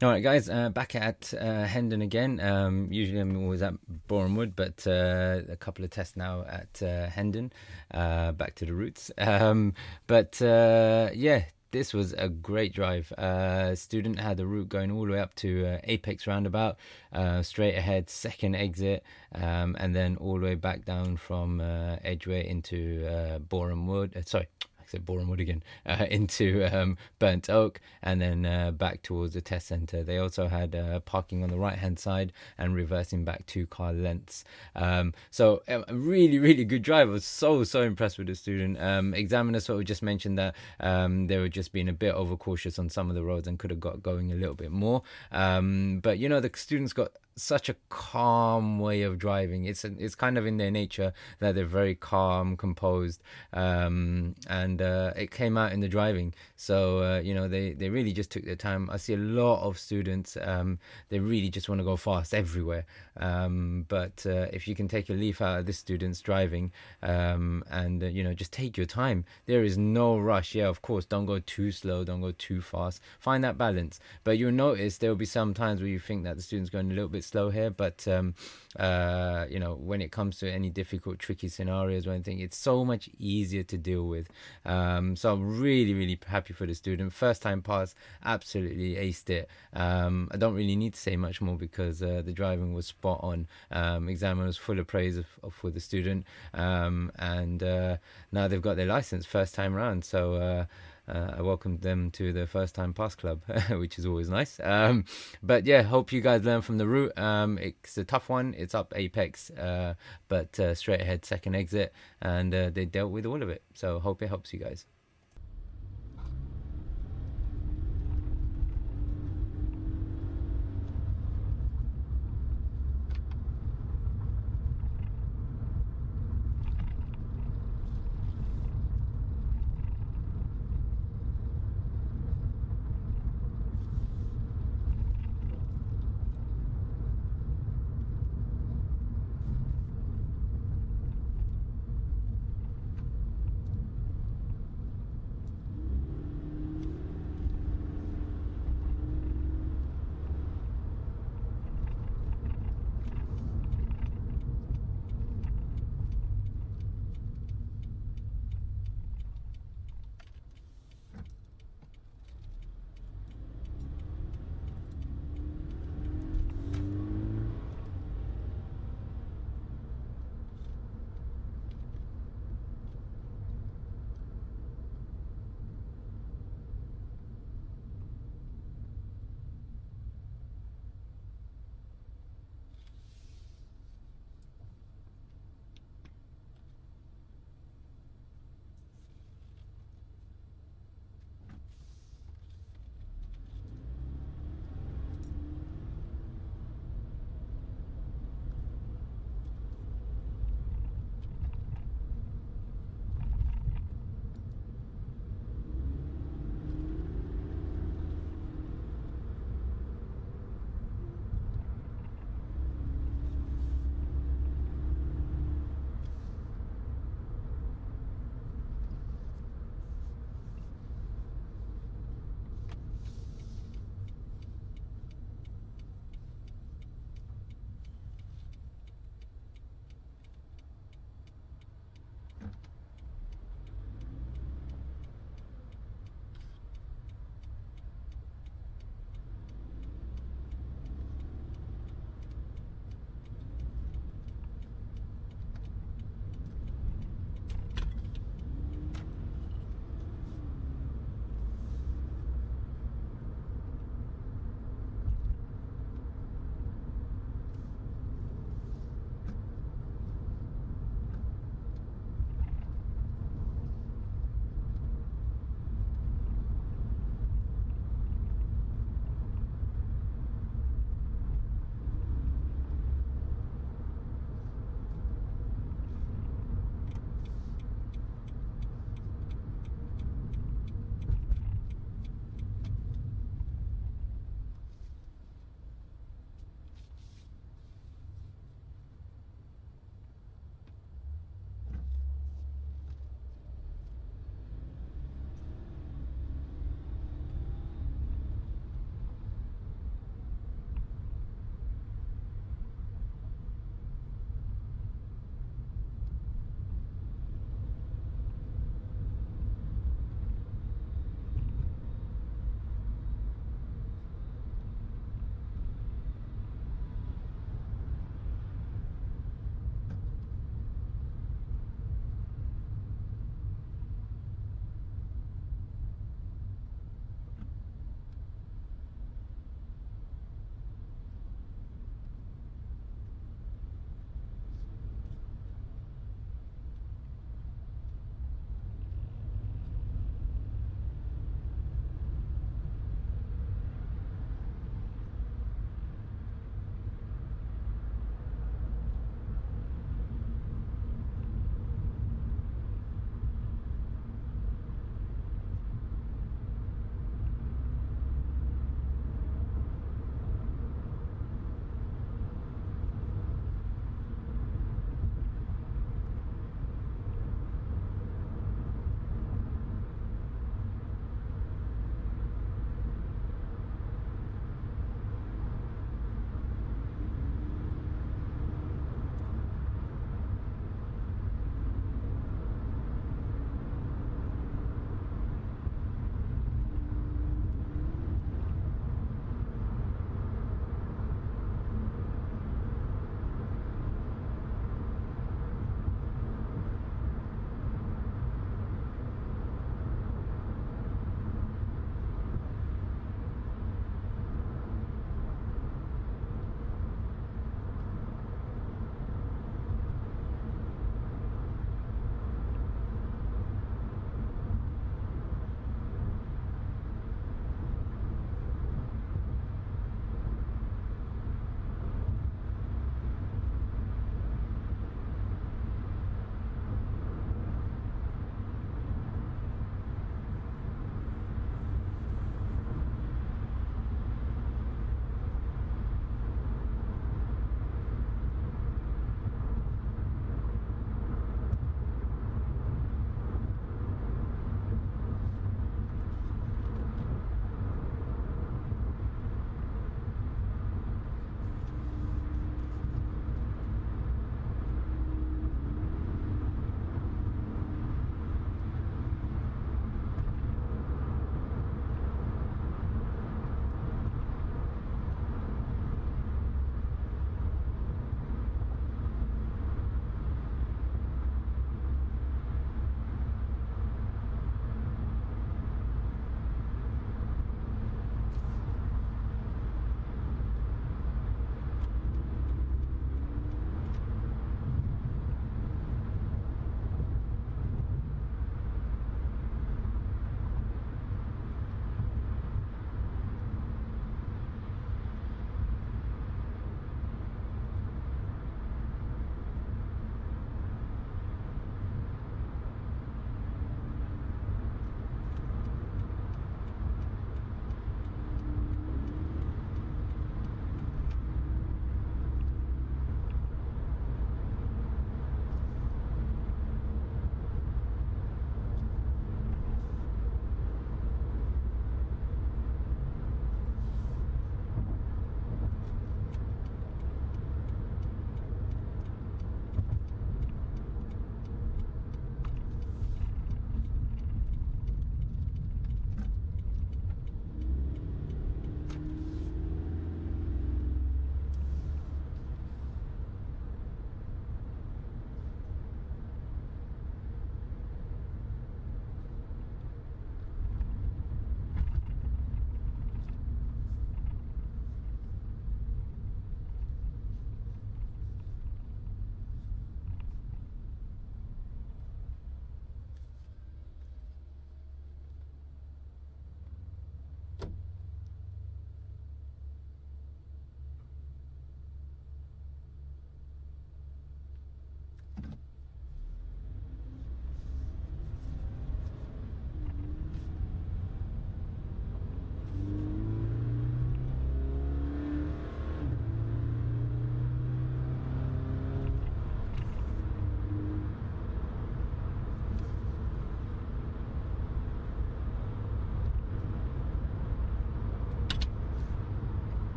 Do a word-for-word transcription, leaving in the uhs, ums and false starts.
All right, guys, uh, back at uh, Hendon again. Um, usually I'm always at Boreham Wood, but uh, a couple of tests now at uh, Hendon. Uh, back to the roots. Um, but uh, yeah, this was a great drive. Uh, student had the route going all the way up to uh, Apex Roundabout, uh, straight ahead, second exit, um, and then all the way back down from uh, Edgware into uh, Boreham Wood. Uh, sorry, said Boreham Wood again, uh, into um, Burnt Oak, and then uh, back towards the test centre. They also had uh, parking on the right hand side and reversing back two car lengths. Um, so a really, really good drive. I was so, so impressed with the student. Um, examiner sort of just mentioned that um, they were just being a bit overcautious on some of the roads and could have got going a little bit more. Um, but, you know, the students got such a calm way of driving. It's it's kind of in their nature that they're very calm, composed, um, and uh, it came out in the driving. So uh, you know, they they really just took their time. I see a lot of students, um, they really just want to go fast everywhere. Um, but uh, if you can take a leaf out of this student's driving, um, and uh, you know, just take your time. There is no rush. Yeah, of course, don't go too slow, don't go too fast. Find that balance. But you'll notice there will be some times where you think that the student's going a little bit slow here, but um, uh, you know, when it comes to any difficult, tricky scenarios or anything, it's so much easier to deal with. Um, so I'm really, really happy for the student. First time pass, absolutely aced it. Um, I don't really need to say much more because uh, the driving was spot on. Um, examiner was full of praise of, of, for the student, um, and uh, now they've got their license first time round. So. Uh, uh, I welcomed them to the first time pass club, which is always nice. Um, but yeah, hope you guys learn from the route. Um, it's a tough one. It's up Apex, uh, but uh, straight ahead second exit, and uh, they dealt with all of it. So hope it helps you guys.